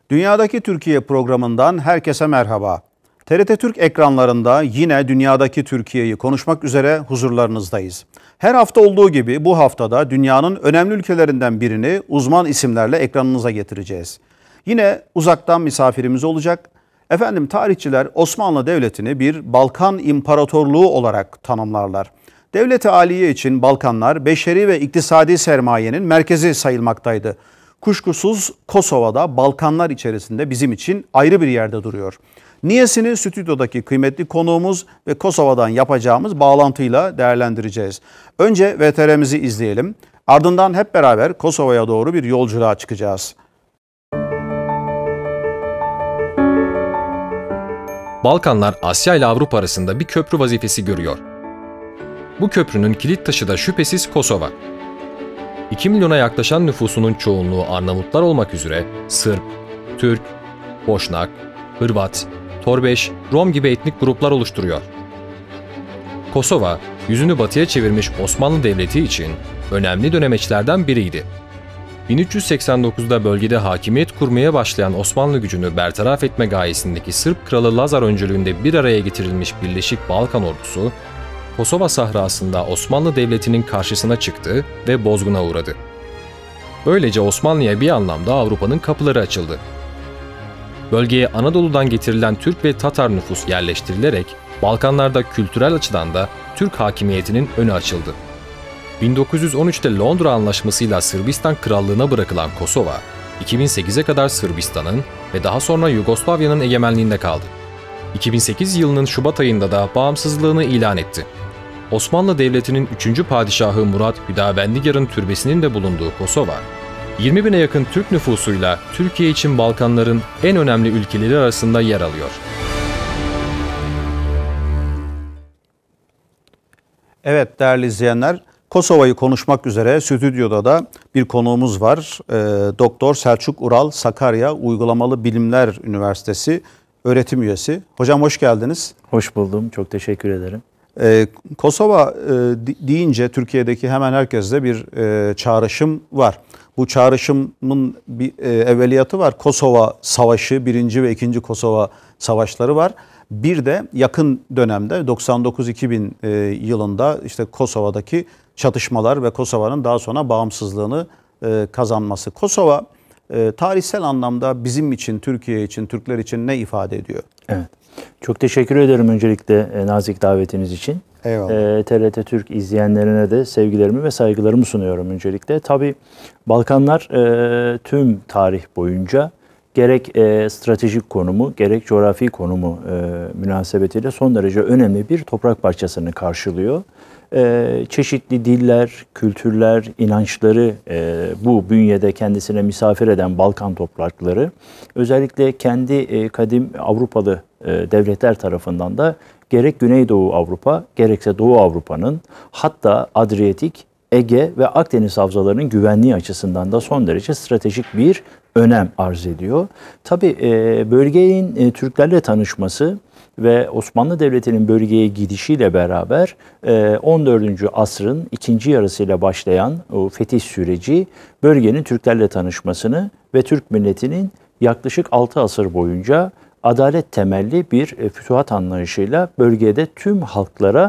Dünyadaki Türkiye programından herkese merhaba. TRT Türk ekranlarında yine dünyadaki Türkiye'yi konuşmak üzere huzurlarınızdayız. Her hafta olduğu gibi bu haftada dünyanın önemli ülkelerinden birini uzman isimlerle ekranınıza getireceğiz. Yine uzaktan misafirimiz olacak. Efendim, tarihçiler Osmanlı Devleti'ni bir Balkan İmparatorluğu olarak tanımlarlar. Devlet-i Aliye için Balkanlar beşeri ve iktisadi sermayenin merkezi sayılmaktaydı. Kuşkusuz Kosova'da Balkanlar içerisinde bizim için ayrı bir yerde duruyor. Niyesini stüdyodaki kıymetli konuğumuz ve Kosova'dan yapacağımız bağlantıyla değerlendireceğiz. Önce VTR'mizi izleyelim. Ardından hep beraber Kosova'ya doğru bir yolculuğa çıkacağız. Balkanlar Asya ile Avrupa arasında bir köprü vazifesi görüyor. Bu köprünün kilit taşı da şüphesiz Kosova. 2 milyona yaklaşan nüfusunun çoğunluğu Arnavutlar olmak üzere Sırp, Türk, Boşnak, Hırvat, Torbeş, Rom gibi etnik gruplar oluşturuyor. Kosova, yüzünü batıya çevirmiş Osmanlı Devleti için önemli dönemeçlerden biriydi. 1389'da bölgede hakimiyet kurmaya başlayan Osmanlı gücünü bertaraf etme gayesindeki Sırp Kralı Lazar öncülüğünde bir araya getirilmiş Birleşik Balkan Ordusu, Kosova sahrasında Osmanlı Devleti'nin karşısına çıktı ve bozguna uğradı. Böylece Osmanlı'ya bir anlamda Avrupa'nın kapıları açıldı. Bölgeye Anadolu'dan getirilen Türk ve Tatar nüfus yerleştirilerek Balkanlarda kültürel açıdan da Türk hakimiyetinin önü açıldı. 1913'te Londra Anlaşması'yla Sırbistan Krallığı'na bırakılan Kosova, 2008'e kadar Sırbistan'ın ve daha sonra Yugoslavya'nın egemenliğinde kaldı. 2008 yılının Şubat ayında da bağımsızlığını ilan etti. Osmanlı Devleti'nin 3. Padişahı Murat Hüdavendigar'ın türbesinin de bulunduğu Kosova, 20 bine yakın Türk nüfusuyla Türkiye için Balkanların en önemli ülkeleri arasında yer alıyor. Evet değerli izleyenler, Kosova'yı konuşmak üzere stüdyoda da bir konuğumuz var. Doktor Selçuk Ural, Sakarya Uygulamalı Bilimler Üniversitesi öğretim üyesi. Hocam hoş geldiniz. Hoş buldum. Çok teşekkür ederim. Kosova deyince Türkiye'deki hemen herkeste bir çağrışım var. Bu çağrışımın bir evveliyatı var. Kosova Savaşı, 1. ve 2. Kosova Savaşları var. Bir de yakın dönemde 99-2000 yılında işte Kosova'daki çatışmalar ve Kosova'nın daha sonra bağımsızlığını kazanması. Kosova tarihsel anlamda bizim için, Türkiye için, Türkler için ne ifade ediyor? Evet. Çok teşekkür ederim öncelikle nazik davetiniz için. Eyvallah. TRT Türk izleyenlerine de sevgilerimi ve saygılarımı sunuyorum öncelikle. Tabii Balkanlar tüm tarih boyunca gerek stratejik konumu, gerek coğrafi konumu münasebetiyle son derece önemli bir toprak parçasını karşılıyor. Çeşitli diller, kültürler, inançları bu bünyede kendisine misafir eden Balkan toprakları özellikle kendi kadim Avrupalı devletler tarafından da gerek Güneydoğu Avrupa gerekse Doğu Avrupa'nın hatta Adriyatik, Ege ve Akdeniz havzalarının güvenliği açısından da son derece stratejik bir önem arz ediyor. Tabii bölgenin Türklerle tanışması ve Osmanlı Devleti'nin bölgeye gidişiyle beraber 14. asrın ikinci yarısıyla başlayan o fetih süreci bölgenin Türklerle tanışmasını ve Türk milletinin yaklaşık 6 asır boyunca adalet temelli bir fütuhat anlayışıyla bölgede tüm halklara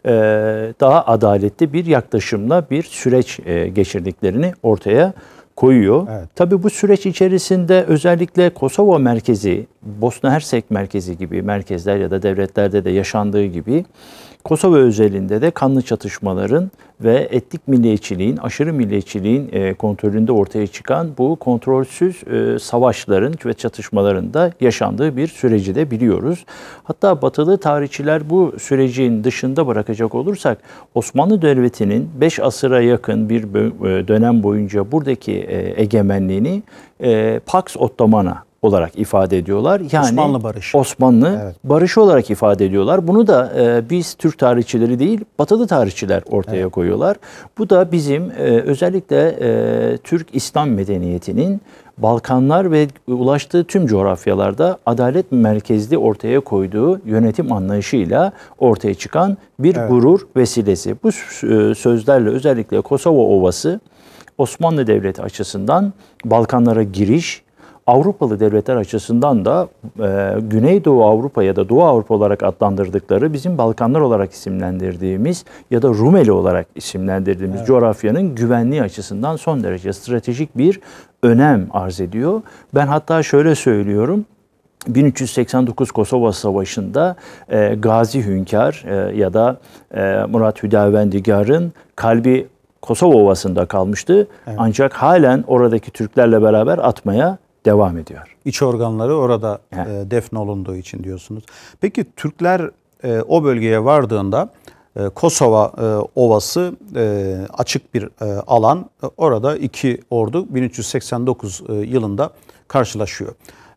daha adaletli bir yaklaşımla bir süreç geçirdiklerini ortaya koyuyor. Evet. Tabii bu süreç içerisinde özellikle Kosova merkezi, Bosna Hersek merkezi gibi merkezler ya da devletlerde de yaşandığı gibi Kosova özelinde de kanlı çatışmaların ve etnik milliyetçiliğin, aşırı milliyetçiliğin kontrolünde ortaya çıkan bu kontrolsüz savaşların ve çatışmaların da yaşandığı bir süreci de biliyoruz. Hatta batılı tarihçiler bu sürecin dışında bırakacak olursak Osmanlı Devleti'nin 5 asıra yakın bir dönem boyunca buradaki egemenliğini Pax Ottomana olarak ifade ediyorlar. Yani Osmanlı barışı. Osmanlı evet. barışı olarak ifade ediyorlar. Bunu da biz Türk tarihçileri değil, batılı tarihçiler ortaya koyuyorlar. Bu da bizim özellikle Türk İslam medeniyetinin Balkanlar ve ulaştığı tüm coğrafyalarda adalet merkezli ortaya koyduğu yönetim anlayışıyla ortaya çıkan bir gurur vesilesi. Bu sözlerle özellikle Kosova Ovası Osmanlı Devleti açısından Balkanlara giriş, Avrupalı devletler açısından da Güneydoğu Avrupa ya da Doğu Avrupa olarak adlandırdıkları, bizim Balkanlar olarak isimlendirdiğimiz ya da Rumeli olarak isimlendirdiğimiz coğrafyanın güvenliği açısından son derece stratejik bir önem arz ediyor. Ben hatta şöyle söylüyorum. 1389 Kosova Savaşı'nda Gazi Hünkar ya da Murat Hüdavendigar'ın kalbi Kosova Ovası'nda kalmıştı. Evet. Ancak halen oradaki Türklerle beraber atmaya devam ediyor. İç organları orada defnolunduğu için diyorsunuz. Peki Türkler o bölgeye vardığında Kosova Ovası açık bir alan. Orada iki ordu 1389 yılında karşılaşıyor.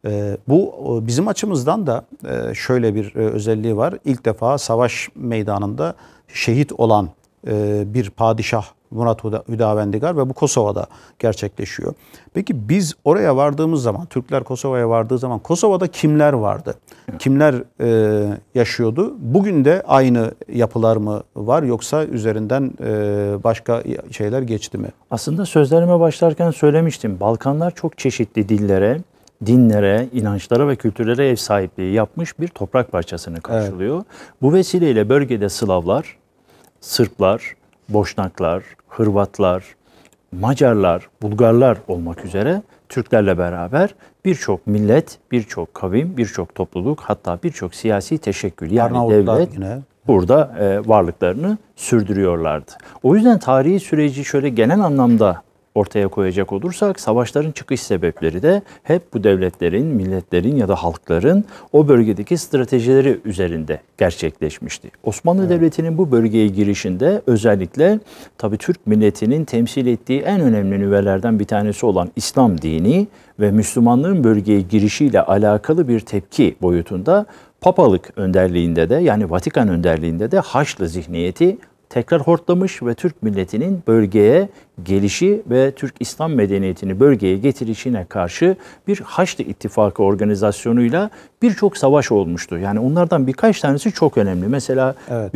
Bu bizim açımızdan da şöyle bir özelliği var. İlk defa savaş meydanında şehit olan bir padişah Murat Hüdavendigar ve bu Kosova'da gerçekleşiyor. Peki biz oraya vardığımız zaman, Türkler Kosova'ya vardığı zaman Kosova'da kimler vardı? Kimler yaşıyordu? Bugün de aynı yapılar mı var yoksa üzerinden başka şeyler geçti mi? Aslında sözlerime başlarken söylemiştim. Balkanlar çok çeşitli dillere, dinlere, inançlara ve kültürlere ev sahipliği yapmış bir toprak parçasını karşılıyor. Evet. Bu vesileyle bölgede Slavlar, Sırplar, Boşnaklar, Hırvatlar, Macarlar, Bulgarlar olmak üzere Türklerle beraber birçok millet, birçok kavim, birçok topluluk, hatta birçok siyasi teşekkül yani devlet burada varlıklarını sürdürüyorlardı. O yüzden tarihi süreci şöyle genel anlamda ortaya koyacak olursak, savaşların çıkış sebepleri de hep bu devletlerin, milletlerin ya da halkların o bölgedeki stratejileri üzerinde gerçekleşmişti. Osmanlı Devleti'nin bu bölgeye girişinde özellikle tabii Türk milletinin temsil ettiği en önemli nüvelerden bir tanesi olan İslam dini ve Müslümanlığın bölgeye girişiyle alakalı bir tepki boyutunda Papalık önderliğinde de, yani Vatikan önderliğinde de Haçlı zihniyeti tekrar hortlamış ve Türk milletinin bölgeye gelişi ve Türk İslam medeniyetini bölgeye getirişine karşı bir Haçlı İttifakı organizasyonuyla birçok savaş olmuştu. Yani onlardan birkaç tanesi çok önemli. Mesela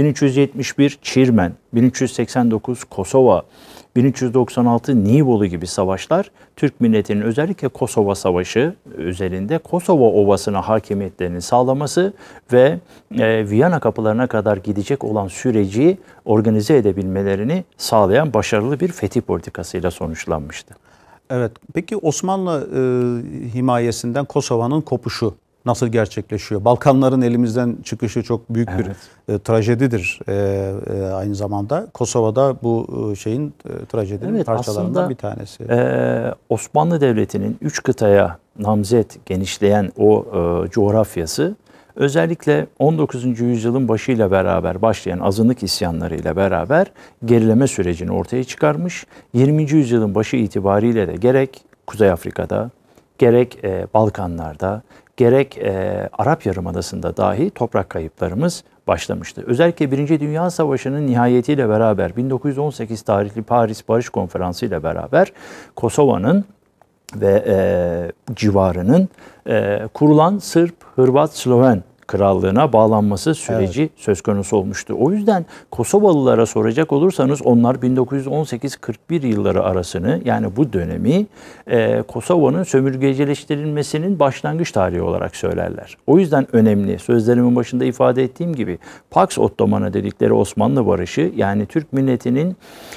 1371 Çirmen, 1389 Kosova, 1396 Nibolu gibi savaşlar Türk milletinin özellikle Kosova Savaşı özelinde Kosova Ovası'na hakimiyetlerini sağlaması ve Viyana kapılarına kadar gidecek olan süreci organize edebilmelerini sağlayan başarılı bir fetih politikasıyla sonuçlanmıştı. Evet. Peki Osmanlı himayesinden Kosova'nın kopuşu nasıl gerçekleşiyor? Balkanların elimizden çıkışı çok büyük bir trajedidir aynı zamanda. Kosova'da bu şeyin trajedinin parçalarından bir tanesi. Osmanlı Devleti'nin 3 kıtaya namzet genişleyen o coğrafyası özellikle 19. yüzyılın başıyla beraber başlayan azınlık isyanlarıyla beraber gerileme sürecini ortaya çıkarmış. 20. yüzyılın başı itibariyle de gerek Kuzey Afrika'da, gerek Balkanlar'da, gerek Arap Yarımadası'nda dahi toprak kayıplarımız başlamıştı. Özellikle 1. Dünya Savaşı'nın nihayetiyle beraber 1918 tarihli Paris Barış Konferansı ile beraber Kosova'nın ve civarının kurulan Sırp, Hırvat, Sloven krallığına bağlanması süreci söz konusu olmuştu. O yüzden Kosovalılara soracak olursanız onlar 1918-41 yılları arasını, yani bu dönemi Kosova'nın sömürgecileştirilmesinin başlangıç tarihi olarak söylerler. O yüzden önemli. Sözlerimin başında ifade ettiğim gibi Pax Ottomana dedikleri Osmanlı barışı, yani Türk milletinin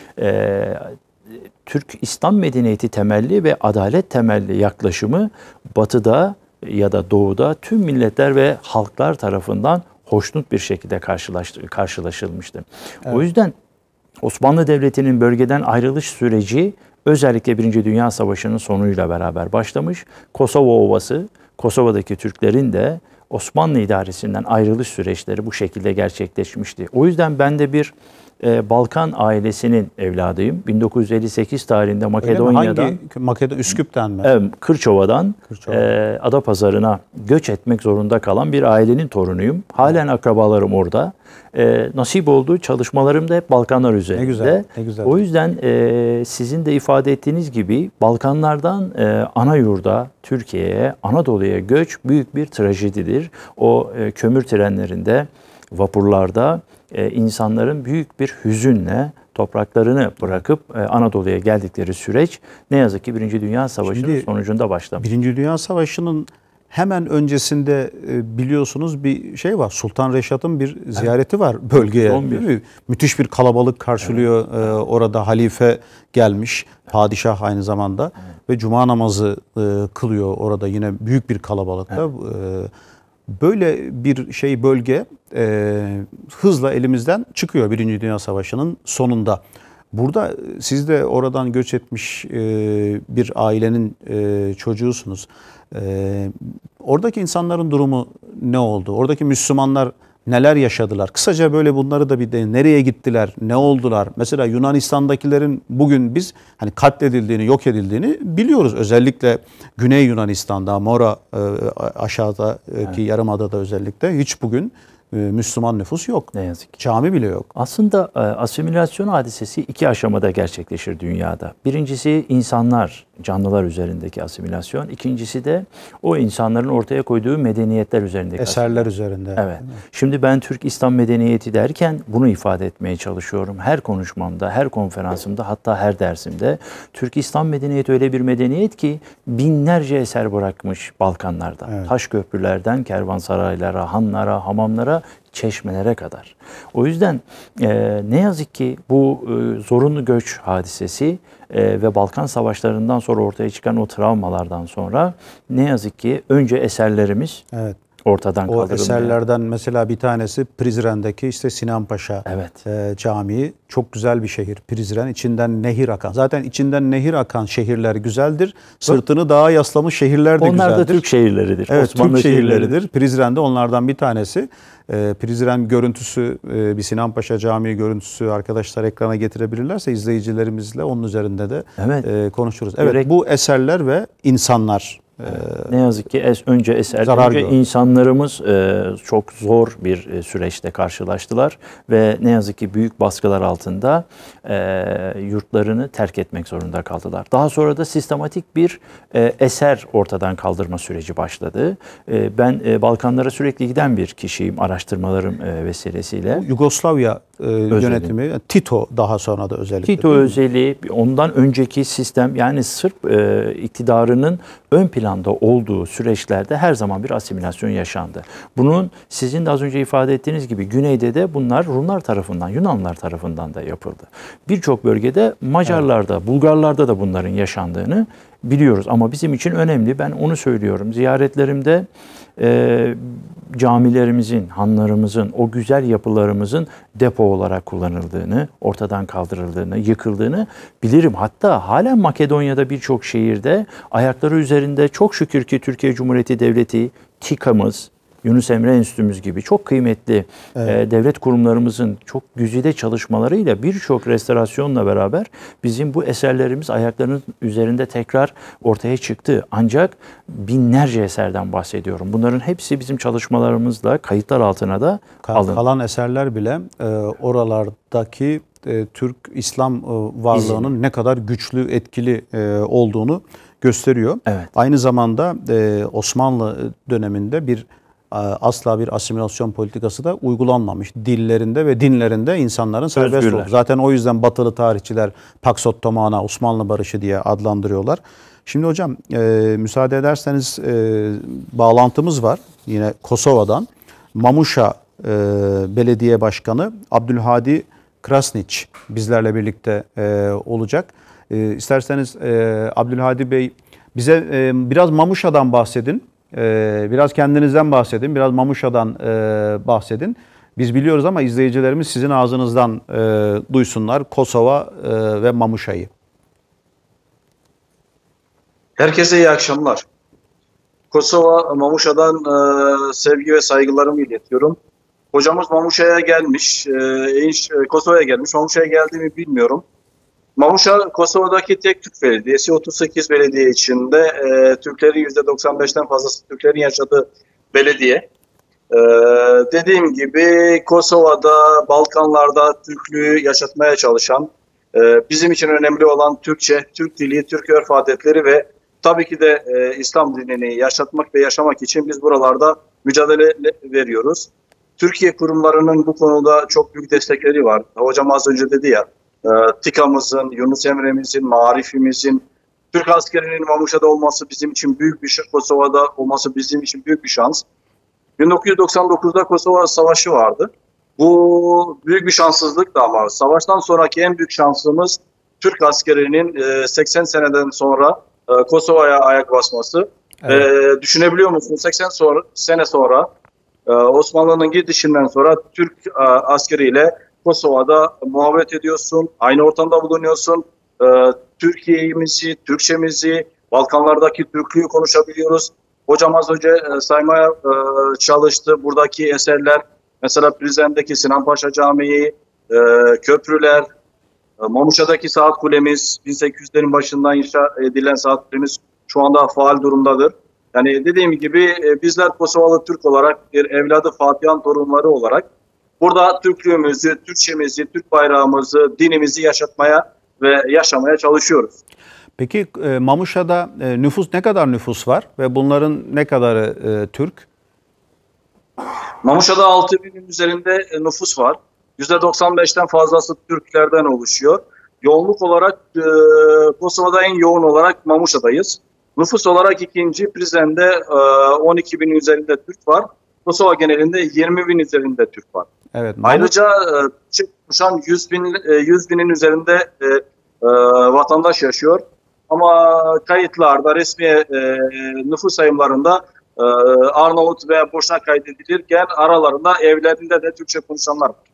Türk İslam medeniyeti temelli ve adalet temelli yaklaşımı Batı'da ya da Doğu'da tüm milletler ve halklar tarafından hoşnut bir şekilde karşılaşılmıştı. Evet. O yüzden Osmanlı Devleti'nin bölgeden ayrılış süreci özellikle 1. Dünya Savaşı'nın sonuyla beraber başlamış. Kosova Ovası, Kosova'daki Türklerin de Osmanlı idaresinden ayrılış süreçleri bu şekilde gerçekleşmişti. O yüzden ben de bir Balkan ailesinin evladıyım. 1958 tarihinde Makedonya'dan, Üsküp'ten mi? Kırçova'dan Adapazarı'na göç etmek zorunda kalan bir ailenin torunuyum. Halen akrabalarım orada. Nasip oldu. Çalışmalarım da hep Balkanlar üzerinde. Ne güzel, ne güzel. O yüzden sizin de ifade ettiğiniz gibi Balkanlardan ana yurda, Türkiye'ye, Anadolu'ya göç büyük bir trajedidir. O kömür trenlerinde, vapurlarda insanların büyük bir hüzünle topraklarını bırakıp Anadolu'ya geldikleri süreç ne yazık ki Birinci Dünya Savaşı'nın sonucunda başlamış. Birinci Dünya Savaşı'nın hemen öncesinde biliyorsunuz bir şey var. Sultan Reşat'ın bir ziyareti var bölgeye. Değil mi? Müthiş bir kalabalık karşılıyor. Orada halife gelmiş. Padişah aynı zamanda. Ve cuma namazı kılıyor orada yine büyük bir kalabalıkta. Böyle bir bölge hızla elimizden çıkıyor Birinci Dünya Savaşı'nın sonunda. Burada siz de oradan göç etmiş bir ailenin çocuğusunuz. Oradaki insanların durumu ne oldu? Oradaki Müslümanlar neler yaşadılar? Kısaca böyle bunları da bir de nereye gittiler, ne oldular? Mesela Yunanistan'dakilerin bugün biz hani katledildiğini, yok edildiğini biliyoruz. Özellikle Güney Yunanistan'da, Mora aşağıdaki yarımadada özellikle hiç bugün Müslüman nüfus yok. Ne yazık ki. Cami bile yok. Aslında asimilasyon hadisesi iki aşamada gerçekleşir dünyada. Birincisi insanlar, canlılar üzerindeki asimilasyon. İkincisi de o insanların ortaya koyduğu medeniyetler üzerindeki eserler üzerinde. Evet. Şimdi ben Türk İslam medeniyeti derken bunu ifade etmeye çalışıyorum. Her konuşmamda, her konferansımda, hatta her dersimde Türk İslam medeniyeti öyle bir medeniyet ki binlerce eser bırakmış Balkanlarda. Evet. Taş köprülerden kervansaraylara, hanlara, hamamlara, çeşmelere kadar. O yüzden ne yazık ki bu zorunlu göç hadisesi ve Balkan savaşlarından sonra ortaya çıkan o travmalardan sonra ne yazık ki önce eserlerimiz ortadan kaldırılmıyor. O eserlerden mesela bir tanesi Prizren'deki Sinan Paşa Camii. Çok güzel bir şehir. Prizren, içinden nehir akan. Zaten içinden nehir akan şehirler güzeldir. Sırtını dağa yaslamış şehirler de güzeldir. Onlar da Türk şehirleridir. Evet, Osmanlı Türk şehirleridir. Prizren de onlardan bir tanesi. Prizren görüntüsü, bir Sinan Paşa Camii görüntüsü arkadaşlar ekrana getirebilirlerse izleyicilerimizle onun üzerinde de konuşuruz. Evet, bu eserler ve insanlar. Ne yazık ki önce insanlarımız çok zor bir süreçte karşılaştılar ve ne yazık ki büyük baskılar altında yurtlarını terk etmek zorunda kaldılar. Daha sonra da sistematik bir eser ortadan kaldırma süreci başladı. Ben Balkanlara sürekli giden bir kişiyim araştırmalarım vesilesiyle. Yugoslavya yönetimi, Tito daha sonra da özellikle. Tito özeli, ondan önceki sistem, yani Sırp iktidarının ön planda olduğu süreçlerde her zaman bir asimilasyon yaşandı. Bunun sizin de az önce ifade ettiğiniz gibi güneyde de bunlar Rumlar tarafından, Yunanlılar tarafından da yapıldı. Birçok bölgede Macarlarda, Bulgarlarda da bunların yaşandığını biliyoruz. Ama bizim için önemli, ben onu söylüyorum. Ziyaretlerimde camilerimizin, hanlarımızın, o güzel yapılarımızın depo olarak kullanıldığını, ortadan kaldırıldığını, yıkıldığını bilirim. Hatta halen Makedonya'da birçok şehirde ayakları üzerinde çok şükür ki Türkiye Cumhuriyeti Devleti, TİKA'mız, Yunus Emre Enstitümüz gibi çok kıymetli devlet kurumlarımızın çok güzide çalışmalarıyla birçok restorasyonla beraber bizim bu eserlerimiz ayaklarının üzerinde tekrar ortaya çıktı. Ancak binlerce eserden bahsediyorum. Bunların hepsi bizim çalışmalarımızla kayıtlar altına da alındı. Kalan eserler bile oralardaki Türk İslam varlığının ne kadar güçlü, etkili olduğunu gösteriyor. Evet. Aynı zamanda Osmanlı döneminde asla bir asimilasyon politikası da uygulanmamış. Dillerinde ve dinlerinde insanların serbest olduğu. Zaten o yüzden batılı tarihçiler Pax Ottomana, Osmanlı Barışı diye adlandırıyorlar. Şimdi hocam müsaade ederseniz bağlantımız var yine Kosova'dan. Mamuşa Belediye Başkanı Abdülhadi Krasnić bizlerle birlikte olacak. İsterseniz Abdülhadi Bey bize biraz Mamuşa'dan bahsedin. Biraz kendinizden bahsedin, biraz Mamuşa'dan bahsedin. Biz biliyoruz ama izleyicilerimiz sizin ağzınızdan duysunlar Kosova ve Mamuşa'yı. Herkese iyi akşamlar. Kosova, Mamuşa'dan sevgi ve saygılarımı iletiyorum. Hocamız Mamuşa'ya gelmiş, Kosova'ya gelmiş. Mamuşa'ya geldiğimi bilmiyorum. Mamuşa, Kosova'daki tek Türk belediyesi. 38 belediye içinde Türklerin %95'ten fazlası Türklerin yaşadığı belediye. Dediğim gibi Kosova'da, Balkanlarda Türklüğü yaşatmaya çalışan, bizim için önemli olan Türkçe, Türk dili, Türk örf adetleri ve tabii ki de İslam dinini yaşatmak ve yaşamak için biz buralarda mücadele veriyoruz. Türkiye kurumlarının bu konuda çok büyük destekleri var. Hocam az önce dedi ya, TİKA'mızın, Yunus Emre'mizin, Marif'imizin, Türk askerinin Mamuşa'da olması bizim için büyük bir şans, Kosova'da olması bizim için büyük bir şans. 1999'da Kosova Savaşı vardı. Bu büyük bir şanssızlıktı ama savaştan sonraki en büyük şansımız Türk askerinin 80 seneden sonra Kosova'ya ayak basması. Evet. Düşünebiliyor musunuz? 80 sene sonra Osmanlı'nın gidişinden sonra Türk askeriyle Kosova'da muhabbet ediyorsun, aynı ortamda bulunuyorsun. Türkiye'mizi, Türkçemizi, Balkanlardaki Türklüğü konuşabiliyoruz. Hocam az önce saymaya çalıştı buradaki eserler. Mesela Prizren'deki Sinan Paşa Camii, köprüler, Mamuşa'daki saat kulemiz, 1800'lerin başından inşa edilen saat kulemiz şu anda faal durumdadır. Yani dediğim gibi bizler Kosovalı Türk olarak, bir evladı Fatihan torunları olarak burada Türklüğümüzü, Türkçemizi, Türk bayrağımızı, dinimizi yaşatmaya ve yaşamaya çalışıyoruz. Peki Mamuşa'da ne kadar nüfus var ve bunların ne kadarı Türk? Mamuşa'da 6.000'in üzerinde nüfus var. %95'ten fazlası Türklerden oluşuyor. Yoğunluk olarak Kosova'da en yoğun olarak Mamuşa'dayız. Nüfus olarak ikinci Prizren'de 12.000'in üzerinde Türk var. Kosova genelinde 20.000 üzerinde Türk var. Evet. Ayrıca konuşan 100.000'in üzerinde vatandaş yaşıyor. Ama kayıtlarda, resmi nüfus sayımlarında Arnavut veya Boşnak kaydedilirken aralarında evlerinde de Türkçe konuşanlar var.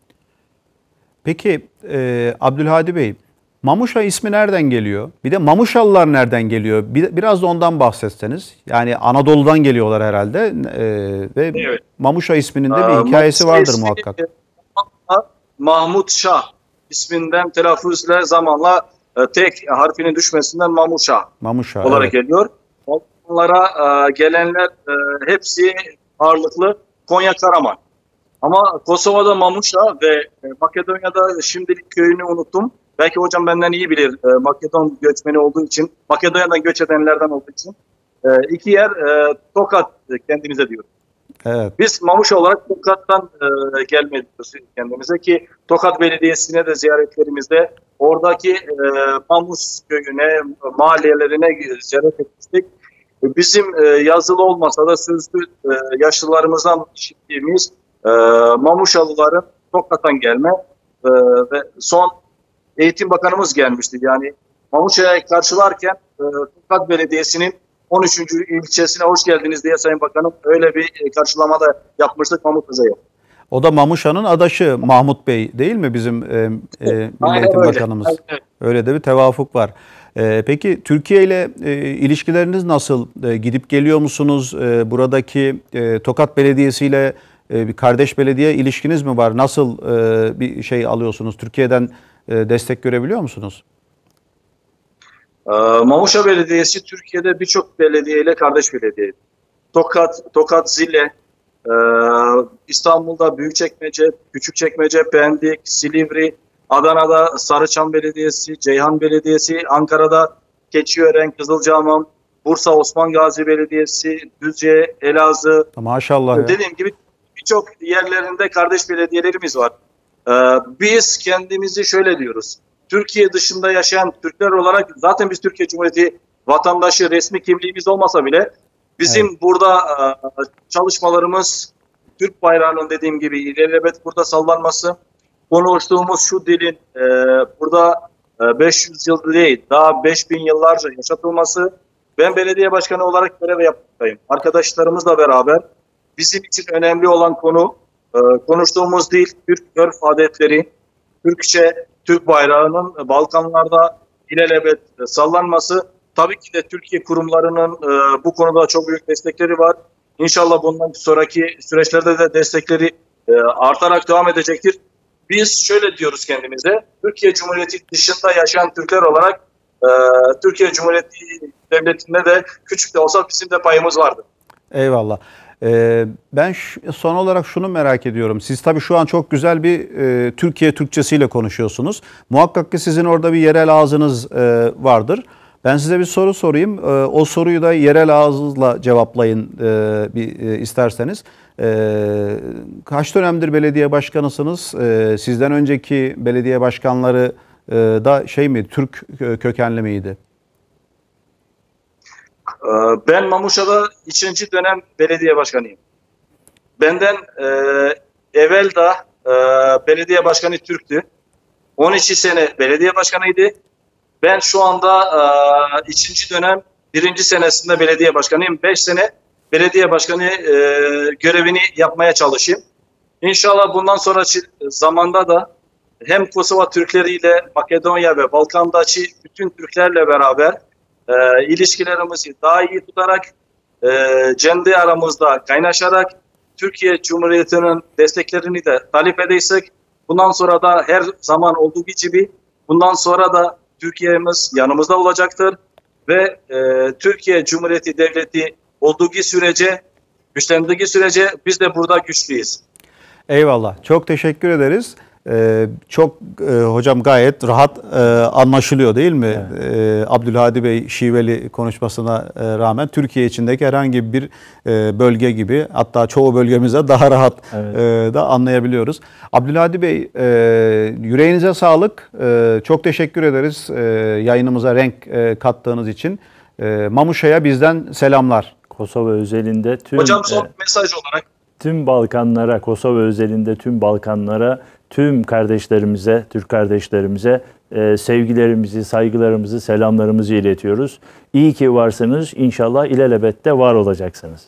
Peki Abdülhadi Bey, Mamuşa ismi nereden geliyor? Bir de Mamuşalılar nereden geliyor? Biraz da ondan bahsetseniz. Yani Anadolu'dan geliyorlar herhalde ve evet. Mamuşa isminin de bir hikayesi vardır muhakkak. Mahmut Şah isminden telaffuzla zamanla tek harfinin düşmesinden Mamuşa olarak evet. Geliyor. Onlara gelenler hepsi ağırlıklı Konya Karaman. Ama Kosova'da Mamuşa ve Makedonya'da şimdilik köyünü unuttum. Belki hocam benden iyi bilir. Makedon göçmeni olduğu için, Makedonya'dan göç edenlerden olduğu için. İki yer Tokat kendimize diyoruz. Evet. Biz Mamuşa olarak Tokat'tan gelmedik kendimize ki Tokat Belediyesi'ne de ziyaretlerimizde oradaki Mamus köyüne, mahallelerine ziyaret etmiştik. Bizim yazılı olmasa da sözlü yaşlılarımızdan işittiğimiz Mamuşalıların Tokat'tan gelme ve son Eğitim Bakanımız gelmişti. Yani Mamuşa'ya karşılarken Tokat Belediyesi'nin 13. ilçesine hoş geldiniz diye Sayın Bakanım öyle bir karşılamada yapmıştık Mahmut Hoca'ya. O da Mamuşa'nın adaşı Mahmut Bey değil mi bizim Milli Eğitim Bakanımız? Evet. Öyle de bir tevafuk var. Peki Türkiye ile ilişkileriniz nasıl? Gidip geliyor musunuz? Buradaki Tokat Belediyesi ile bir kardeş belediye ilişkiniz mi var? Nasıl bir şey alıyorsunuz? Türkiye'den destek görebiliyor musunuz? Mamuşa Belediyesi Türkiye'de birçok belediyeyle kardeş belediye. Tokat, Zile, İstanbul'da Büyükçekmece, Küçükçekmece, Pendik, Silivri, Adana'da Sarıçam Belediyesi, Ceyhan Belediyesi, Ankara'da Keçiören, Kızılcahamam, Bursa Osman Gazi Belediyesi, Düzce, Elazığ. Maşallah ya. Dediğim gibi birçok yerlerinde kardeş belediyelerimiz var. Biz kendimizi şöyle diyoruz. Türkiye dışında yaşayan Türkler olarak zaten biz Türkiye Cumhuriyeti vatandaşı resmi kimliğimiz olmasa bile bizim evet. Burada çalışmalarımız Türk bayrağının dediğim gibi ilelebet burada sallanması, konuştuğumuz şu dilin burada 500 yıl değil daha 5000 yıllarca yaşatılması. Ben belediye başkanı olarak görev yapmaktayım. Arkadaşlarımızla beraber bizim için önemli olan konu konuştuğumuz dil, Türk örf adetleri, Türkçe, Türk bayrağının Balkanlarda ilelebet sallanması. Tabii ki de Türkiye kurumlarının bu konuda çok büyük destekleri var. İnşallah bundan sonraki süreçlerde de destekleri artarak devam edecektir. Biz şöyle diyoruz kendimize, Türkiye Cumhuriyeti dışında yaşayan Türkler olarak Türkiye Cumhuriyeti Devleti'nde de küçük de olsa bizim de payımız vardır. Eyvallah. Ben son olarak şunu merak ediyorum. Siz tabii şu an çok güzel bir Türkiye Türkçesiyle konuşuyorsunuz. Muhakkak ki sizin orada bir yerel ağzınız vardır. Ben size bir soru sorayım. O soruyu da yerel ağızla cevaplayın isterseniz. Kaç dönemdir belediye başkanısınız? Sizden önceki belediye başkanları da şey miydi? Türk kökenli miydi? Ben Mamuşa'da 3. dönem belediye başkanıyım. Benden evvel de belediye başkanı Türk'tü. 12 sene belediye başkanıydı. Ben şu anda 2. dönem 1. senesinde belediye başkanıyım. 5 sene belediye başkanı görevini yapmaya çalışayım. İnşallah bundan sonraki zamanda da hem Kosova Türkleriyle Makedonya ve Balkan'daki bütün Türklerle beraber ilişkilerimizi daha iyi tutarak, kendi aramızda kaynaşarak Türkiye Cumhuriyeti'nin desteklerini de talep edeceksek, bundan sonra da her zaman olduğu gibi bundan sonra da Türkiye'miz yanımızda olacaktır ve Türkiye Cumhuriyeti Devleti olduğu sürece, güçlendiği sürece biz de burada güçlüyüz. Eyvallah. Çok teşekkür ederiz. Çok hocam gayet rahat anlaşılıyor değil mi? Evet. Abdülhadi Bey şiveli konuşmasına rağmen Türkiye içindeki herhangi bir bölge gibi, hatta çoğu bölgemize daha rahat evet. Da anlayabiliyoruz. Abdülhadi Bey, yüreğinize sağlık. Çok teşekkür ederiz yayınımıza renk kattığınız için. Mamuşa'ya bizden selamlar. Kosova özelinde tüm hocam son mesaj olarak tüm Balkanlara, Kosova özelinde tüm Balkanlara, tüm kardeşlerimize, Türk kardeşlerimize sevgilerimizi, saygılarımızı, selamlarımızı iletiyoruz. İyi ki varsınız. İnşallah ilelebette var olacaksınız.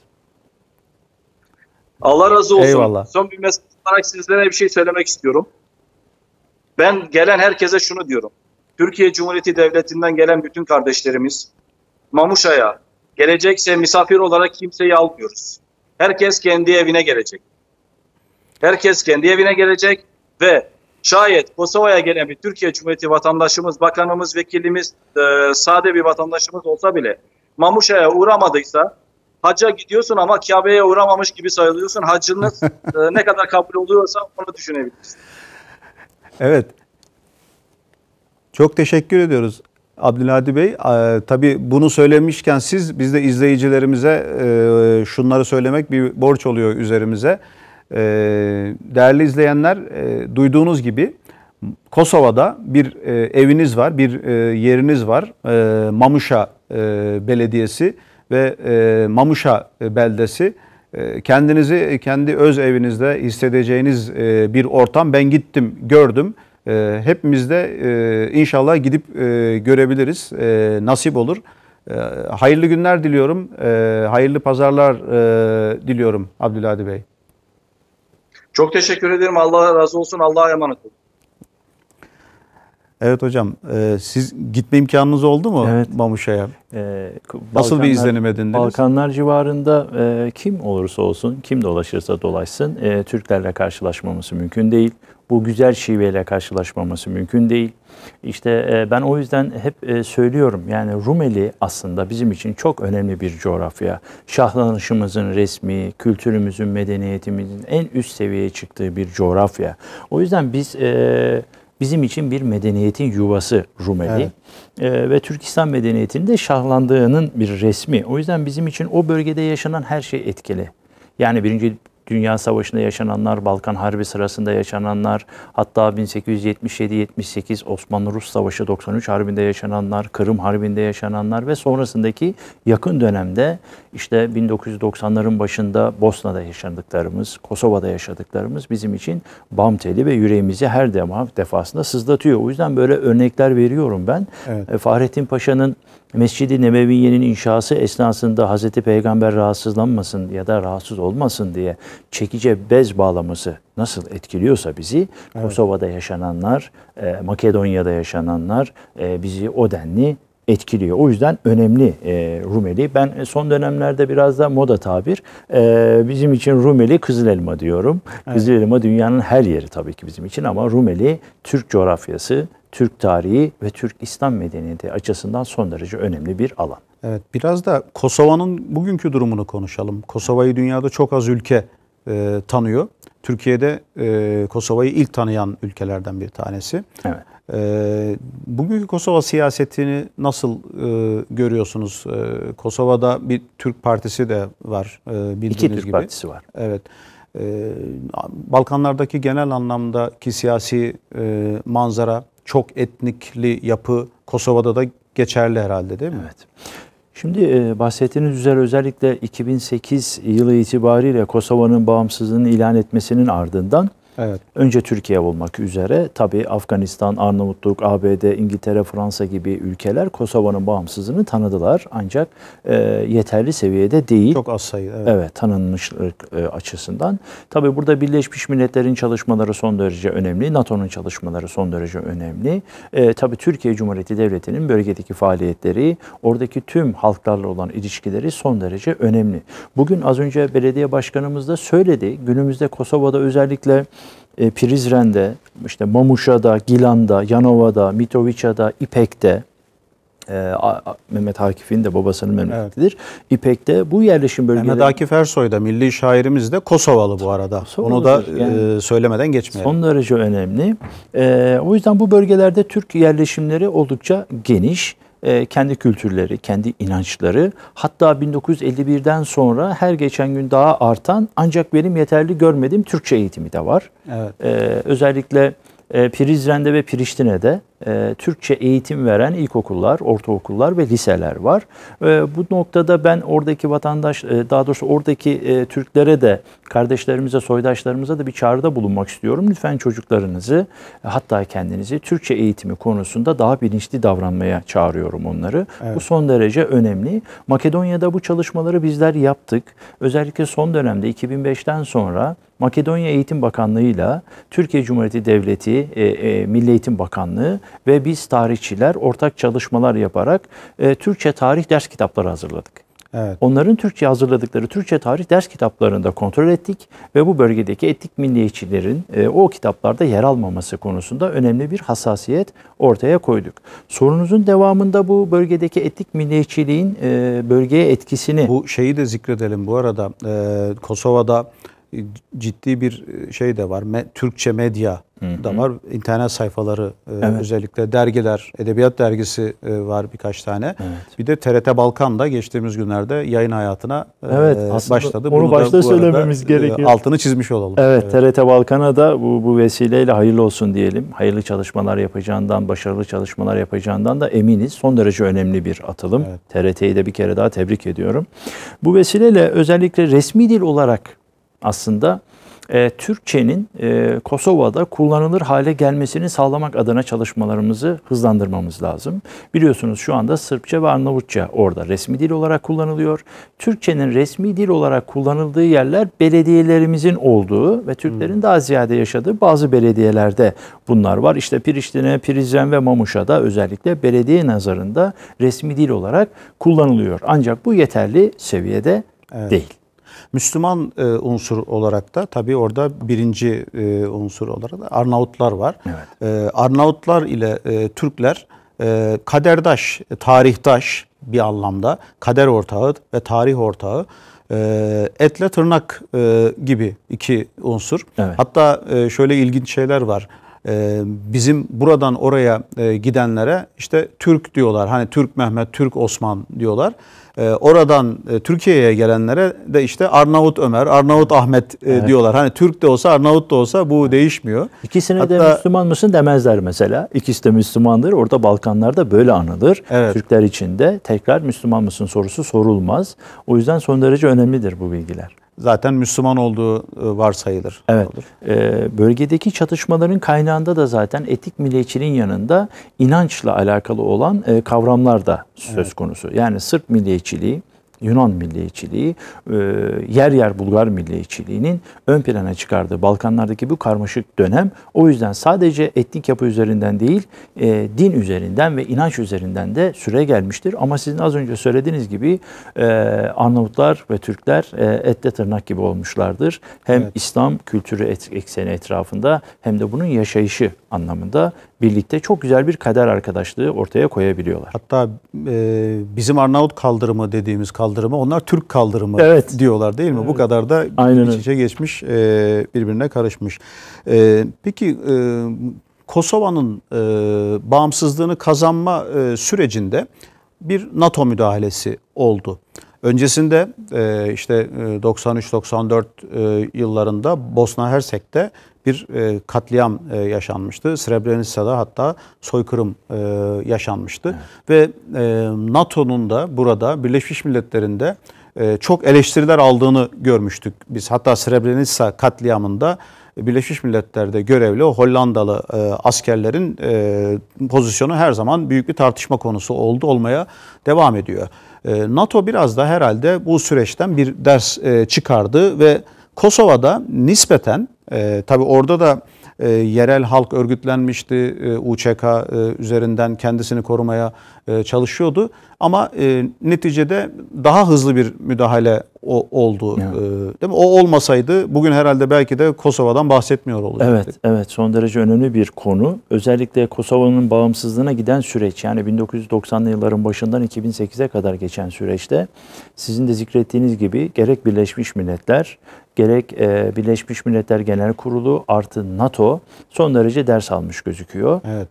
Allah razı olsun. Eyvallah. Son bir mesaj olarak sizlere bir şey söylemek istiyorum. Ben gelen herkese şunu diyorum. Türkiye Cumhuriyeti Devleti'nden gelen bütün kardeşlerimiz Mamuşa'ya gelecekse misafir olarak kimseyi almıyoruz. Herkes kendi evine gelecek. Herkes kendi evine gelecek ve şayet Kosova'ya gelen bir Türkiye Cumhuriyeti vatandaşımız, bakanımız, vekilimiz, sade bir vatandaşımız olsa bile Mamuşa'ya uğramadıysa, hacca gidiyorsun ama Kabe'ye uğramamış gibi sayılıyorsun. Haccınız ne kadar kabul oluyorsa onu düşünebiliriz. Evet. Çok teşekkür ediyoruz Abdülhadi Bey. Tabii bunu söylemişken biz de izleyicilerimize şunları söylemek bir borç oluyor üzerimize. Değerli izleyenler, duyduğunuz gibi Kosova'da bir eviniz var, bir yeriniz var. Mamuşa Belediyesi ve Mamuşa Beldesi. Kendinizi kendi öz evinizde hissedeceğiniz bir ortam. Ben gittim, gördüm. Hepimiz de inşallah gidip görebiliriz. Nasip olur. Hayırlı günler diliyorum. Hayırlı pazarlar diliyorum Abdülhadi Bey. Çok teşekkür ederim. Allah razı olsun. Allah'a emanet olun. Evet hocam. Siz gitme imkanınız oldu mu evet. Mamuşa'ya? Nasıl bir izlenim edindiniz? Balkanlar civarında kim olursa olsun, kim dolaşırsa dolaşsın Türklerle karşılaşmaması mümkün değil. Bu güzel şiveyle karşılaşmaması mümkün değil. İşte ben o yüzden hep söylüyorum, yani Rumeli aslında bizim için çok önemli bir coğrafya. Şahlanışımızın resmi, kültürümüzün, medeniyetimizin en üst seviyeye çıktığı bir coğrafya. O yüzden bizim için bir medeniyetin yuvası Rumeli. Evet. Ve Türkistan medeniyetinin de şahlandığının bir resmi. O yüzden bizim için o bölgede yaşanan her şey etkili. Yani Birinci Dünya Savaşı'nda yaşananlar, Balkan Harbi sırasında yaşananlar, hatta 1877-78 Osmanlı-Rus Savaşı 93 Harbi'nde yaşananlar, Kırım Harbi'nde yaşananlar ve sonrasındaki yakın dönemde işte 1990'ların başında Bosna'da yaşadıklarımız, Kosova'da yaşadıklarımız bizim için bam teli ve yüreğimizi her defasında sızlatıyor. O yüzden böyle örnekler veriyorum ben. Evet. Fahrettin Paşa'nın Mescid-i Nebeviye'nin inşası esnasında Hazreti Peygamber rahatsızlanmasın ya da rahatsız olmasın diye çekice bez bağlaması nasıl etkiliyorsa bizi, evet. Kosova'da yaşananlar, Makedonya'da yaşananlar bizi o denli etkiliyor. O yüzden önemli Rumeli. Ben son dönemlerde biraz da moda tabir. Bizim için Rumeli Kızıl Elma diyorum. Evet. Kızıl Elma dünyanın her yeri tabii ki bizim için ama Rumeli Türk coğrafyası, Türk tarihi ve Türk İslam medeniyeti açısından son derece önemli bir alan. Evet, biraz da Kosova'nın bugünkü durumunu konuşalım. Kosova'yı dünyada çok az ülke tanıyor. Türkiye'de Kosova'yı ilk tanıyan ülkelerden bir tanesi. Evet. Bugünkü Kosova siyasetini nasıl görüyorsunuz? Kosova'da bir Türk partisi de var bildiğiniz İki Türk gibi. partisi var. Evet. Balkanlardaki genel anlamdaki siyasi manzara çok etnikli yapı Kosova'da da geçerli herhalde, değil mi? Evet. Şimdi bahsettiğiniz üzere özellikle 2008 yılı itibariyle Kosova'nın bağımsızlığını ilan etmesinin ardından Evet. önce Türkiye olmak üzere tabii Afganistan, Arnavutluk, ABD, İngiltere, Fransa gibi ülkeler Kosova'nın bağımsızlığını tanıdılar. Ancak yeterli seviyede değil. Çok az sayı. Evet. Evet, tanınmışlık açısından. Tabii burada Birleşmiş Milletler'in çalışmaları son derece önemli. NATO'nun çalışmaları son derece önemli. Tabii Türkiye Cumhuriyeti Devleti'nin bölgedeki faaliyetleri, oradaki tüm halklarla olan ilişkileri son derece önemli. Bugün az önce belediye başkanımız da söyledi. Günümüzde Kosova'da özellikle Prizren'de, işte Mamuşa'da, Gilan'da, Yanova'da, Mitrovica'da, İpek'te, Mehmet Akif'in de babasının memleketidir. Evet. İpek'te bu yerleşim bölgeleri... Mehmet Akif Ersoy da milli şairimiz de Kosovalı bu arada. Onu da yani, söylemeden geçmeyelim. Son derece önemli. O yüzden bu bölgelerde Türk yerleşimleri oldukça geniş. Kendi kültürleri, kendi inançları, hatta 1951'den sonra her geçen gün daha artan ancak benim yeterli görmediğim Türkçe eğitimi de var. Evet. Özellikle Prizren'de ve Priştine'de Türkçe eğitim veren ilkokullar, ortaokullar ve liseler var. Bu noktada ben oradaki vatandaş, daha doğrusu oradaki Türklere de, kardeşlerimize, soydaşlarımıza da bir çağrıda bulunmak istiyorum. Lütfen çocuklarınızı, hatta kendinizi Türkçe eğitimi konusunda daha bilinçli davranmaya çağırıyorum onları. Evet. Bu son derece önemli. Makedonya'da bu çalışmaları bizler yaptık. Özellikle son dönemde 2005'ten sonra Makedonya Eğitim Bakanlığı'yla Türkiye Cumhuriyeti Devleti Milli Eğitim Bakanlığı ve biz tarihçiler ortak çalışmalar yaparak Türkçe tarih ders kitapları hazırladık. Evet. Onların Türkçe hazırladıkları Türkçe tarih ders kitaplarını da kontrol ettik ve bu bölgedeki etnik milliyetçilerin o kitaplarda yer almaması konusunda önemli bir hassasiyet ortaya koyduk. Sorunuzun devamında bu bölgedeki etnik milliyetçiliğin bölgeye etkisini... Bu şeyi de zikredelim bu arada. Kosova'da ciddi bir şey de var. Türkçe medya da var. İnternet sayfaları, evet. Özellikle dergiler, Edebiyat Dergisi var birkaç tane. Evet. Bir de TRT Balkan da geçtiğimiz günlerde yayın hayatına evet, başladı. Onu başta söylememiz gerekiyor. Altını çizmiş olalım. Evet, evet. TRT Balkan'a da bu vesileyle hayırlı olsun diyelim. Hayırlı çalışmalar yapacağından, başarılı çalışmalar yapacağından da eminiz. Son derece önemli bir atılım. Evet. TRT'yi de bir kere daha tebrik ediyorum. Bu vesileyle özellikle resmi dil olarak aslında Türkçenin Kosova'da kullanılır hale gelmesini sağlamak adına çalışmalarımızı hızlandırmamız lazım. Biliyorsunuz şu anda Sırpça ve Arnavutça orada resmi dil olarak kullanılıyor. Türkçenin resmi dil olarak kullanıldığı yerler belediyelerimizin olduğu ve Türklerin daha ziyade yaşadığı bazı belediyelerde bunlar var. İşte Priştine, Prizren ve Mamuşa'da özellikle belediye nazarında resmi dil olarak kullanılıyor. Ancak bu yeterli seviyede değil. Müslüman unsur olarak da tabii orada birinci unsur olarak da Arnavutlar var. Evet. Arnavutlar ile Türkler kaderdaş, tarihtaş bir anlamda, kader ortağı ve tarih ortağı, etle tırnak gibi iki unsur. Evet. Hatta şöyle ilginç şeyler var. Bizim buradan oraya gidenlere işte Türk diyorlar. Hani Türk Mehmet, Türk Osman diyorlar. Oradan Türkiye'ye gelenlere de işte Arnavut Ömer, Arnavut Ahmet diyorlar. Hani Türk de olsa Arnavut da olsa bu değişmiyor. İkisine hatta, de Müslüman mısın demezler mesela. İkisi de Müslümandır. Orada Balkanlarda böyle anılır. Evet. Türkler için de tekrar Müslüman mısın sorusu sorulmaz. O yüzden son derece önemlidir bu bilgiler. Zaten Müslüman olduğu varsayılır. Evet. Bölgedeki çatışmaların kaynağında da zaten etnik milliyetçiliğin yanında inançla alakalı olan kavramlar da söz konusu. Yani Sırp milliyetçiliği, Yunan milliyetçiliği, yer yer Bulgar milliyetçiliğinin ön plana çıkardığı Balkanlardaki bu karmaşık dönem, o yüzden sadece etnik yapı üzerinden değil, din üzerinden ve inanç üzerinden de süre gelmiştir. Ama sizin az önce söylediğiniz gibi Arnavutlar ve Türkler etle tırnak gibi olmuşlardır. Hem İslam kültürü ekseni etrafında hem de bunun yaşayışı anlamında birlikte çok güzel bir kader arkadaşlığı ortaya koyabiliyorlar. Hatta bizim Arnavut kaldırımı dediğimiz kaldırımı onlar Türk kaldırımı diyorlar değil mi? Evet. Bu kadar da iç içe geçmiş, birbirine karışmış. Peki Kosova'nın bağımsızlığını kazanma sürecinde bir NATO müdahalesi oldu. Öncesinde işte 93-94 yıllarında Bosna Hersek'te bir katliam yaşanmıştı. Srebrenica'da hatta soykırım yaşanmıştı. Evet. Ve NATO'nun da burada Birleşmiş Milletler'in de çok eleştiriler aldığını görmüştük. Biz hatta Srebrenica katliamında Birleşmiş Milletler'de görevli Hollandalı askerlerin pozisyonu her zaman büyük bir tartışma konusu olmaya devam ediyor. NATO biraz da herhalde bu süreçten bir ders çıkardı ve Kosova'da nispeten tabii orada da yerel halk örgütlenmişti. UÇK üzerinden kendisini korumaya çalışıyordu. Ama neticede daha hızlı bir müdahale oldu. Evet. Değil mi? O olmasaydı bugün herhalde belki de Kosova'dan bahsetmiyor olacaktık. Evet, son derece önemli bir konu. Özellikle Kosova'nın bağımsızlığına giden süreç, yani 1990'lı yılların başından 2008'e kadar geçen süreçte sizin de zikrettiğiniz gibi gerek Birleşmiş Milletler, gerek Birleşmiş Milletler Genel Kurulu artı NATO son derece ders almış gözüküyor. Evet.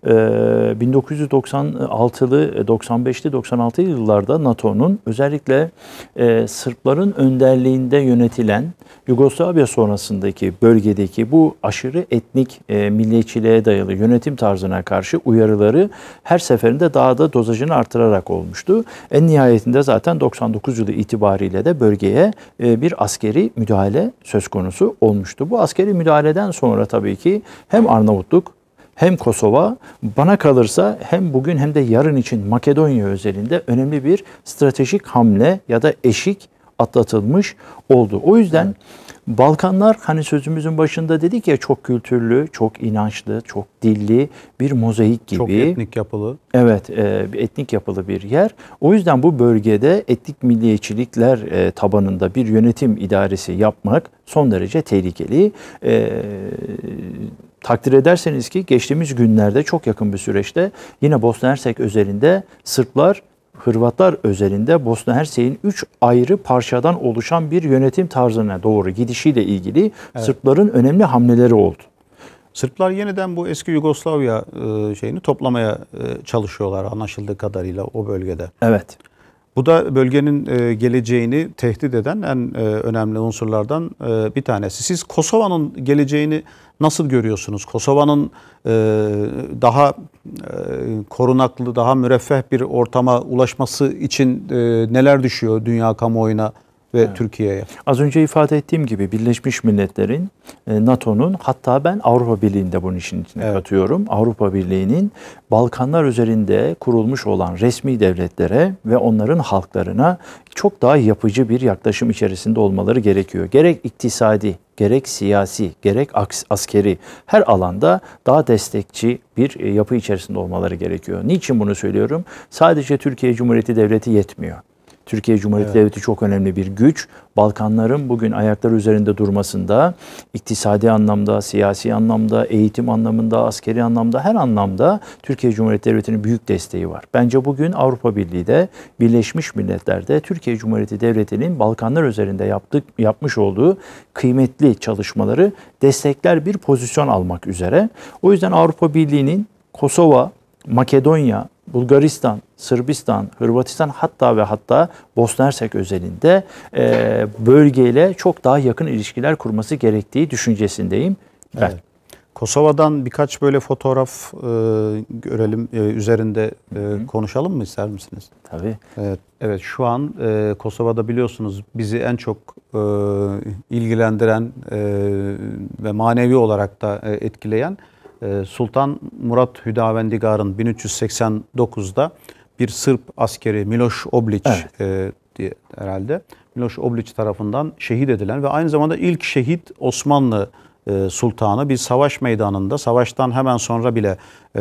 1996'lı, 95'li, 96'lı yıllarda NATO'nun özellikle Sırpların önderliğinde yönetilen Yugoslavya sonrasındaki bölgedeki bu aşırı etnik milliyetçiliğe dayalı yönetim tarzına karşı uyarıları her seferinde daha da dozajını artırarak olmuştu. En nihayetinde zaten 99 yılı itibariyle de bölgeye bir askeri müdahale söz konusu olmuştu. Bu askeri müdahaleden sonra tabii ki hem Arnavutluk hem Kosova, bana kalırsa hem bugün hem de yarın için Makedonya özelinde önemli bir stratejik hamle ya da eşik atlatılmış oldu. O yüzden Balkanlar, hani sözümüzün başında dedik ya, çok kültürlü, çok inançlı, çok dilli bir mozaik gibi. Çok etnik yapılı. Evet, etnik yapılı bir yer. O yüzden bu bölgede etnik milliyetçilikler tabanında bir yönetim idaresi yapmak son derece tehlikeli. Takdir ederseniz ki geçtiğimiz günlerde çok yakın bir süreçte yine Bosna Hersek özelinde Sırplar, Hırvatlar özelinde Bosna Hersek'in 3 ayrı parçadan oluşan bir yönetim tarzına doğru gidişiyle ilgili evet, Sırpların önemli hamleleri oldu. Sırplar yeniden bu eski Yugoslavya şeyini toplamaya çalışıyorlar anlaşıldığı kadarıyla o bölgede. Evet. Bu da bölgenin geleceğini tehdit eden en önemli unsurlardan bir tanesi. Siz Kosova'nın geleceğini nasıl görüyorsunuz? Kosova'nın daha korunaklı, daha müreffeh bir ortama ulaşması için neler düşüyor dünya kamuoyuna ve evet, Türkiye'ye? Az önce ifade ettiğim gibi Birleşmiş Milletler'in, NATO'nun, hatta ben Avrupa Birliği'nde bunun için evet, katıyorum. Avrupa Birliği'nin Balkanlar üzerinde kurulmuş olan resmi devletlere ve onların halklarına çok daha yapıcı bir yaklaşım içerisinde olmaları gerekiyor. Gerek iktisadi, gerek siyasi, gerek askeri her alanda daha destekçi bir yapı içerisinde olmaları gerekiyor. Niçin bunu söylüyorum? Sadece Türkiye Cumhuriyeti Devleti yetmiyor. Türkiye Cumhuriyeti evet, Devleti çok önemli bir güç. Balkanların bugün ayakları üzerinde durmasında, iktisadi anlamda, siyasi anlamda, eğitim anlamında, askeri anlamda, her anlamda Türkiye Cumhuriyeti Devleti'nin büyük desteği var. Bence bugün Avrupa Birliği'de, Birleşmiş Milletler'de Türkiye Cumhuriyeti Devleti'nin Balkanlar üzerinde yapmış olduğu kıymetli çalışmaları destekler bir pozisyon almak üzere. O yüzden Avrupa Birliği'nin Kosova, Makedonya, Bulgaristan, Sırbistan, Hırvatistan hatta ve hatta Bosna Hersek özelinde bölgeyle çok daha yakın ilişkiler kurması gerektiği düşüncesindeyim ben. Evet. Kosova'dan birkaç böyle fotoğraf görelim, üzerinde konuşalım mı, ister misiniz? Tabii. Evet, şu an Kosova'da biliyorsunuz bizi en çok ilgilendiren ve manevi olarak da etkileyen Sultan Murat Hüdavendigar'ın 1389'da bir Sırp askeri Miloš Oblić evet, diye herhalde Miloš Oblić tarafından şehit edilen ve aynı zamanda ilk şehit Osmanlı sultanı bir savaş meydanında, savaştan hemen sonra bile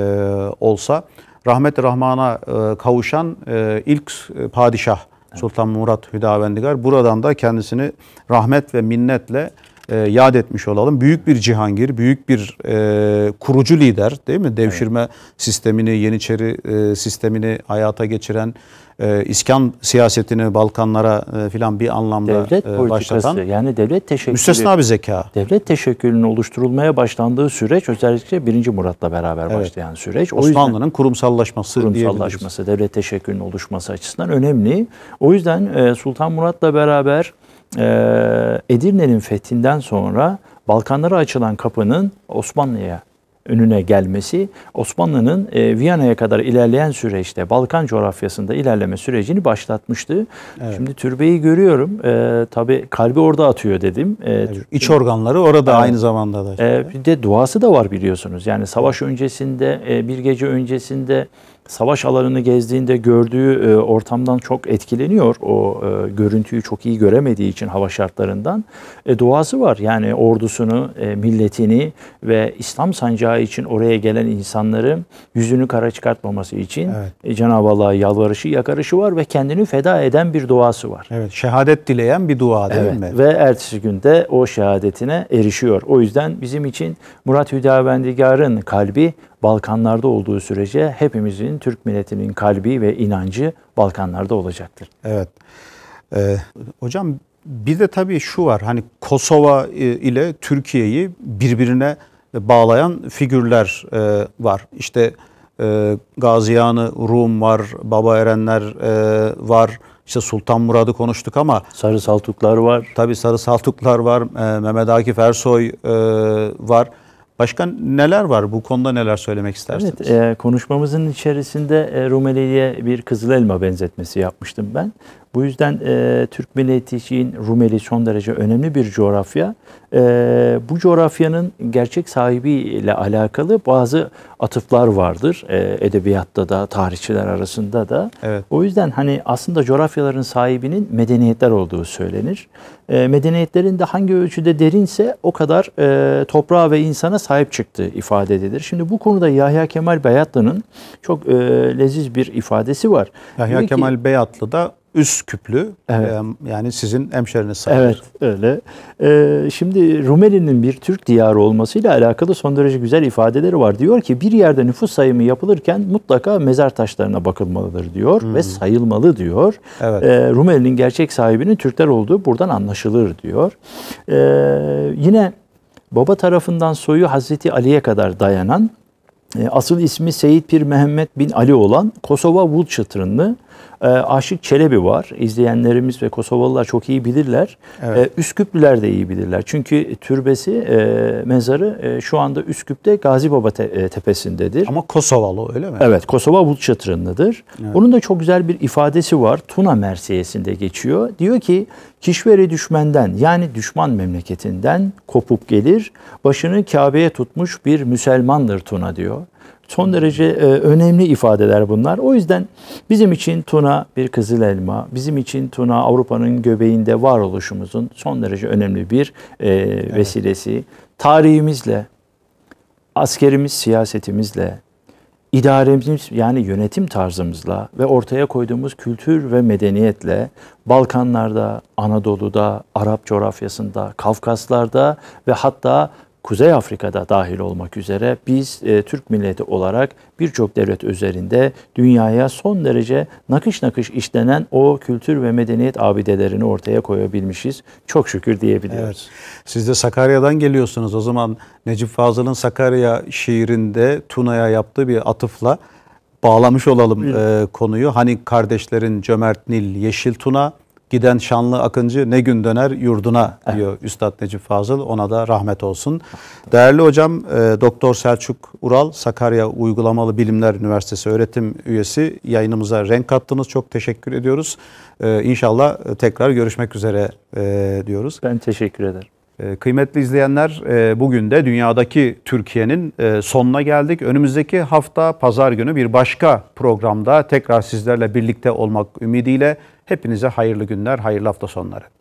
olsa rahmet-i rahmana kavuşan ilk padişah Sultan Murat Hüdavendigar. Buradan da kendisini rahmet ve minnetle yad etmiş olalım. Büyük bir cihangir, büyük bir kurucu lider, değil mi? Devşirme evet, sistemini, Yeniçeri sistemini hayata geçiren, İskan siyasetini Balkanlara filan bir anlamda devlet başlatan, yani devlet teşekkülü, müstesna bir zeka. Devlet teşekkülünün oluşturulmaya başlandığı süreç özellikle 1. Murat'la beraber evet, başlayan süreç. Osmanlı'nın kurumsallaşması, devlet teşekkülünün oluşması açısından önemli. O yüzden Sultan Murat'la beraber Edirne'nin fethinden sonra Balkanlara açılan kapının Osmanlı'ya önüne gelmesi, Osmanlı'nın Viyana'ya kadar ilerleyen süreçte Balkan coğrafyasında ilerleme sürecini başlatmıştı. Evet. Şimdi türbeyi görüyorum. Tabii kalbi orada atıyor dedim. İç organları orada aynı zamanda da. Bir de duası da var biliyorsunuz. Yani savaş öncesinde, bir gece öncesinde savaş alanını gezdiğinde gördüğü ortamdan çok etkileniyor. O görüntüyü çok iyi göremediği için hava şartlarından. Duası var. Yani ordusunu, milletini ve İslam sancağı için oraya gelen insanları yüzünü kara çıkartmaması için Cenab-ı Allah'a yalvarışı, yakarışı var ve kendini feda eden bir duası var. Evet, şehadet dileyen bir dua değil mi? Ve ertesi günde o şehadetine erişiyor. O yüzden bizim için Murat Hüdavendigar'ın kalbi Balkanlarda olduğu sürece hepimizin, Türk milletinin kalbi ve inancı Balkanlarda olacaktır. Evet. Hocam bir de tabii şu var, hani Kosova ile Türkiye'yi birbirine bağlayan figürler var. İşte Gaziyan-ı Rum var, Baba Erenler var, işte Sultan Murad'ı konuştuk ama Sarı Saltuklar var. Tabii Sarı Saltuklar var, Mehmet Akif Ersoy var. Başka neler var? Bu konuda neler söylemek istersiniz? Evet, konuşmamızın içerisinde Rumeli'ye bir kızıl elma benzetmesi yapmıştım ben. Bu yüzden Türk milleti için Rumeli son derece önemli bir coğrafya. Bu coğrafyanın gerçek sahibiyle alakalı bazı atıflar vardır. Edebiyatta da, tarihçiler arasında da. Evet. O yüzden hani aslında coğrafyaların sahibinin medeniyetler olduğu söylenir. Medeniyetlerin de hangi ölçüde derinse o kadar toprağa ve insana sahip çıktığı ifade edilir. Şimdi bu konuda Yahya Kemal Beyatlı'nın çok leziz bir ifadesi var. Yahya Kemal Beyatlı da Üsküplü, yani sizin hemşeriniz sayılır. Evet, öyle. Şimdi Rumeli'nin bir Türk diyarı olmasıyla alakalı son derece güzel ifadeleri var. Diyor ki bir yerde nüfus sayımı yapılırken mutlaka mezar taşlarına bakılmalıdır diyor ve sayılmalı diyor. Evet. Rumeli'nin gerçek sahibinin Türkler olduğu buradan anlaşılır diyor. Yine baba tarafından soyu Hazreti Ali'ye kadar dayanan, asıl ismi Seyit Pir Mehmet bin Ali olan Kosova Vulçıtırınlı Aşık Çelebi var. İzleyenlerimiz ve Kosovalılar çok iyi bilirler. Evet. Üsküplüler de iyi bilirler. Çünkü türbesi, mezarı şu anda Üsküp'te Gazi Baba tepesindedir. Ama Kosovalı öyle mi? Evet, Kosova Vulçıtırınlıdır. Evet. Onun da çok güzel bir ifadesi var. Tuna Mersiyesi'nde geçiyor. Diyor ki, kişveri düşmenden yani düşman memleketinden kopup gelir, başını Kabe'ye tutmuş bir Müselmandır Tuna diyor. Son derece önemli ifadeler bunlar. O yüzden bizim için Tuna bir kızıl elma, bizim için Tuna Avrupa'nın göbeğinde varoluşumuzun son derece önemli bir vesilesi. Tarihimizle, askerimiz siyasetimizle, idaremiz yani yönetim tarzımızla ve ortaya koyduğumuz kültür ve medeniyetle Balkanlarda, Anadolu'da, Arap coğrafyasında, Kafkaslar'da ve hatta Kuzey Afrika'da dahil olmak üzere biz Türk milleti olarak birçok devlet üzerinde dünyaya son derece nakış nakış işlenen o kültür ve medeniyet abidelerini ortaya koyabilmişiz. Çok şükür diyebiliyoruz. Evet. Siz de Sakarya'dan geliyorsunuz. O zaman Necip Fazıl'ın Sakarya şiirinde Tuna'ya yaptığı bir atıfla bağlamış olalım konuyu. Hani kardeşlerin cömert Nil, yeşil Tuna, giden şanlı akıncı ne gün döner yurduna diyor Üstad Necip Fazıl. Ona da rahmet olsun. Değerli hocam, Doktor Selçuk Ural, Sakarya Uygulamalı Bilimler Üniversitesi öğretim üyesi, yayınımıza renk kattınız. Çok teşekkür ediyoruz. İnşallah tekrar görüşmek üzere diyoruz. Ben teşekkür ederim. Kıymetli izleyenler, bugün de dünyadaki Türkiye'nin sonuna geldik. Önümüzdeki hafta pazar günü bir başka programda tekrar sizlerle birlikte olmak ümidiyle hepinize hayırlı günler, hayırlı hafta sonları.